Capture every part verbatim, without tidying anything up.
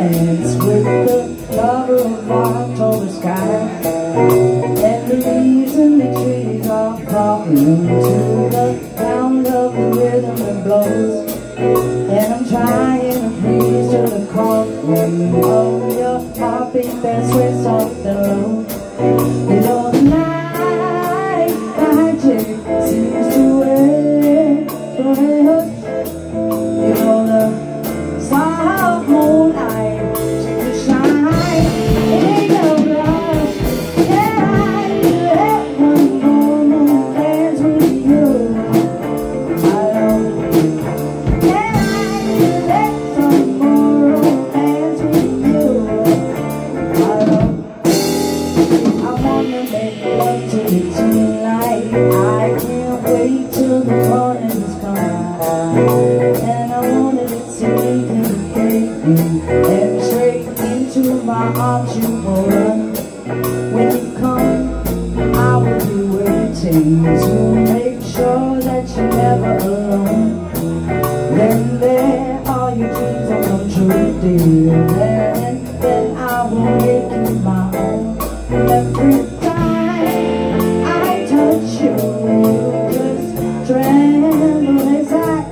romance with the cover of October sky. And the reason the trees are talking to the sound of the rhythm that blows. And I'm trying to freeze to the calling of your heartbeat that sways soft and low. You know the night magic seems to end forever. You know the soft moonlight seems to shine in your eyes. And I could have one more romance with you. I love you. And I could have some more romance with you. I love you. I wanna make love to you tonight. I can't wait till the morning's come. And I wanted to take you, take you, and straight into my arms you will run. When you come, I will be waiting to make sure that you're never alone. Then there all your dreams will come true, dear. And then I will make you my own. Every time I touch you, you just tremble inside.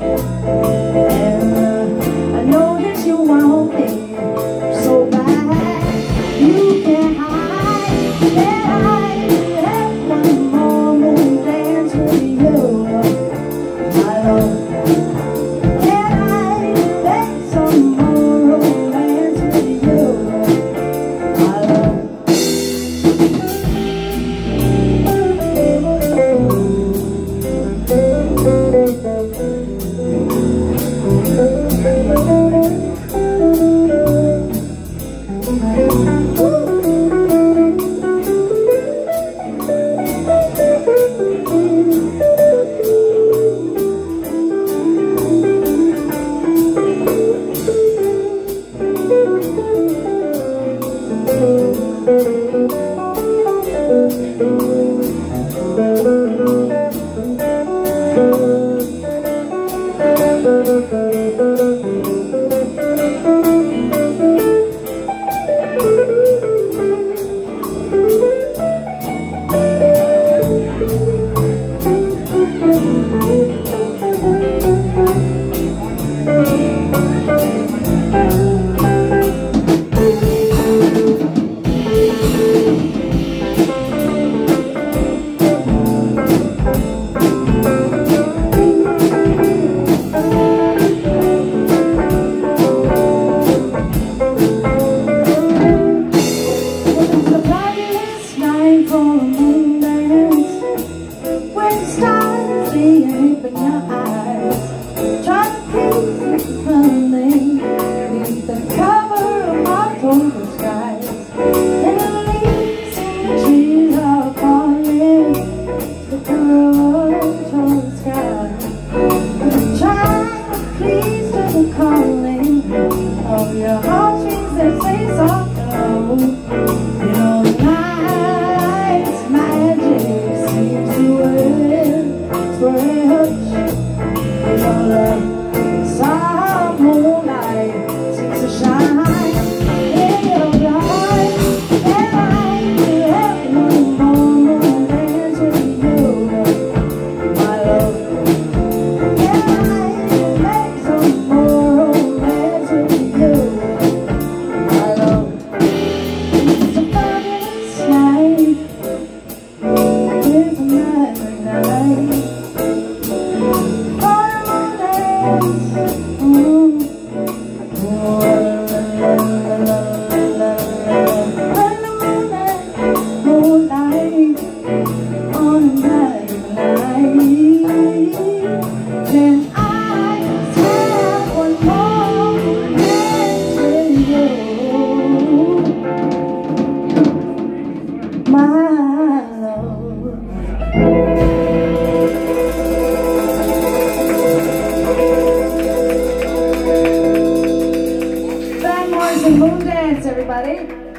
And uh, I know that you want me so bad, you can't hide. And I have one more moon dance with you. I love you. And I have some more romance with you. I love you. Moon Dance, everybody.